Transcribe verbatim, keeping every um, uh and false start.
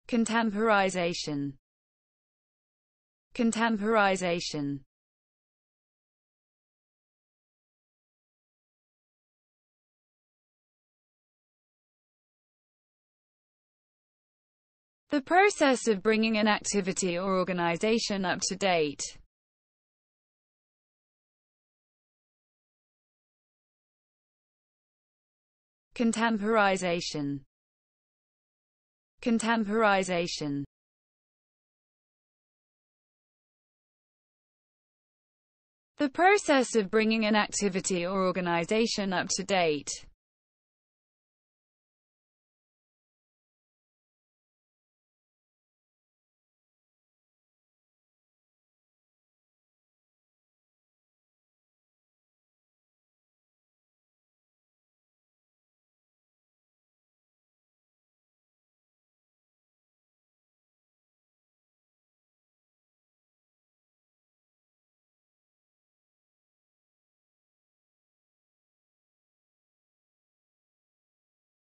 Contemporisation. Contemporisation. The process of bringing an activity or organization up to date. Contemporisation. Contemporisation. The process of bringing an activity or organization up to date.